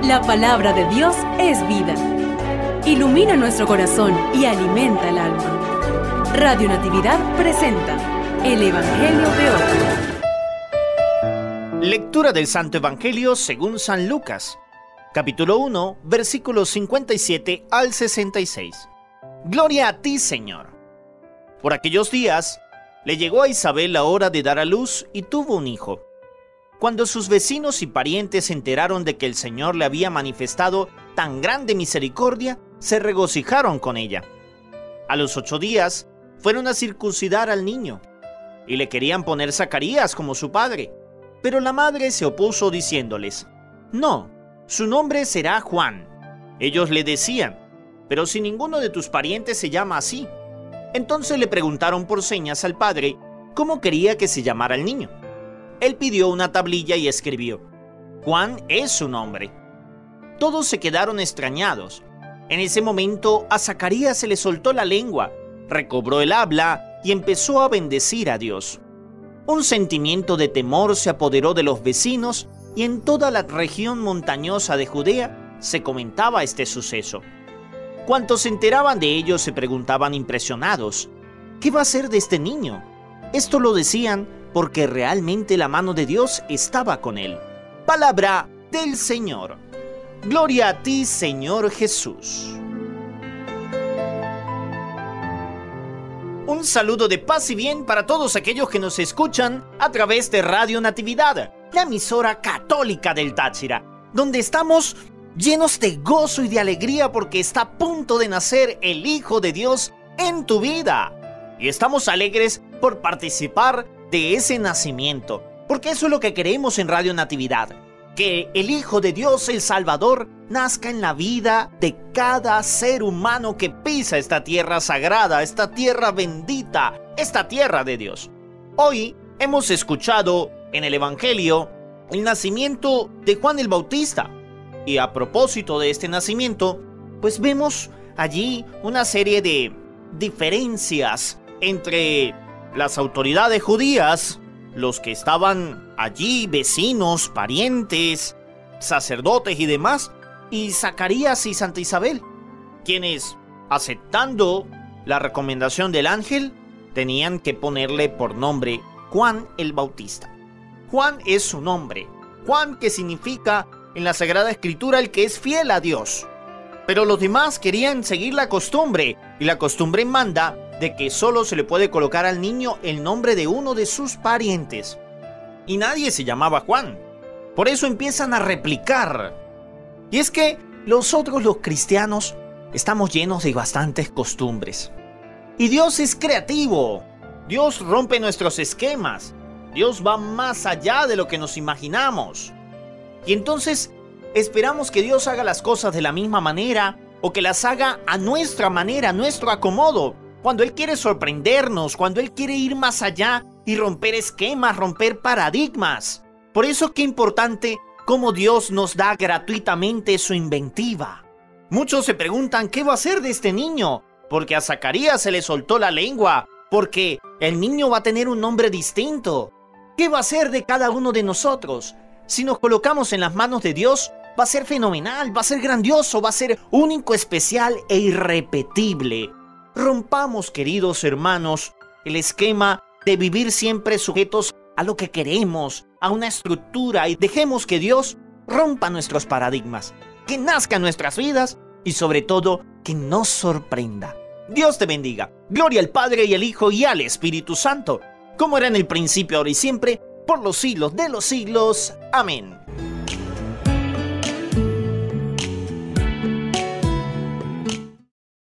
La palabra de Dios es vida. Ilumina nuestro corazón y alimenta el alma. Radio Natividad presenta el Evangelio de hoy. Lectura del Santo Evangelio según San Lucas, capítulo 1, versículos 57 al 66. Gloria a ti, Señor. Por aquellos días, le llegó a Isabel la hora de dar a luz y tuvo un hijo. Cuando sus vecinos y parientes se enteraron de que el Señor le había manifestado tan grande misericordia, se regocijaron con ella. A los 8 días, fueron a circuncidar al niño, y le querían poner Zacarías como su padre. Pero la madre se opuso diciéndoles: «No, su nombre será Juan». Ellos le decían: «Pero si ninguno de tus parientes se llama así». Entonces le preguntaron por señas al padre cómo quería que se llamara el niño. Él pidió una tablilla y escribió: «Juan es su nombre». Todos se quedaron extrañados. En ese momento a Zacarías se le soltó la lengua, recobró el habla y empezó a bendecir a Dios. Un sentimiento de temor se apoderó de los vecinos y en toda la región montañosa de Judea se comentaba este suceso. Cuantos se enteraban de ello se preguntaban impresionados: ¿qué va a ser de este niño? Esto lo decían porque realmente la mano de Dios estaba con él. Palabra del Señor. Gloria a ti, Señor Jesús. Un saludo de paz y bien para todos aquellos que nos escuchan a través de Radio Natividad, la emisora católica del Táchira, donde estamos llenos de gozo y de alegría porque está a punto de nacer el Hijo de Dios en tu vida. Y estamos alegres por participar de ese nacimiento, porque eso es lo que queremos en Radio Natividad, que el Hijo de Dios, el Salvador, nazca en la vida de cada ser humano que pisa esta tierra sagrada, esta tierra bendita, esta tierra de Dios. Hoy hemos escuchado en el Evangelio el nacimiento de Juan el Bautista, y a propósito de este nacimiento, pues vemos allí una serie de diferencias entre las autoridades judías, los que estaban allí, vecinos, parientes, sacerdotes y demás, y Zacarías y Santa Isabel, quienes, aceptando la recomendación del ángel, tenían que ponerle por nombre Juan el Bautista. Juan es su nombre, Juan, que significa en la Sagrada Escritura el que es fiel a Dios. Pero los demás querían seguir la costumbre, y la costumbre manda de que solo se le puede colocar al niño el nombre de uno de sus parientes. Y nadie se llamaba Juan. Por eso empiezan a replicar. Y es que nosotros los cristianos estamos llenos de bastantes costumbres. Y Dios es creativo. Dios rompe nuestros esquemas. Dios va más allá de lo que nos imaginamos. Y entonces esperamos que Dios haga las cosas de la misma manera o que las haga a nuestra manera, a nuestro acomodo. Cuando Él quiere sorprendernos, cuando Él quiere ir más allá y romper esquemas, romper paradigmas. Por eso qué importante cómo Dios nos da gratuitamente su inventiva. Muchos se preguntan qué va a hacer de este niño, porque a Zacarías se le soltó la lengua, porque el niño va a tener un nombre distinto. ¿Qué va a hacer de cada uno de nosotros? Si nos colocamos en las manos de Dios, va a ser fenomenal, va a ser grandioso, va a ser único, especial e irrepetible. Rompamos, queridos hermanos, el esquema de vivir siempre sujetos a lo que queremos, a una estructura, y dejemos que Dios rompa nuestros paradigmas, que nazca en nuestras vidas y sobre todo que nos sorprenda. Dios te bendiga. Gloria al Padre y al Hijo y al Espíritu Santo, como era en el principio, ahora y siempre, por los siglos de los siglos. Amén.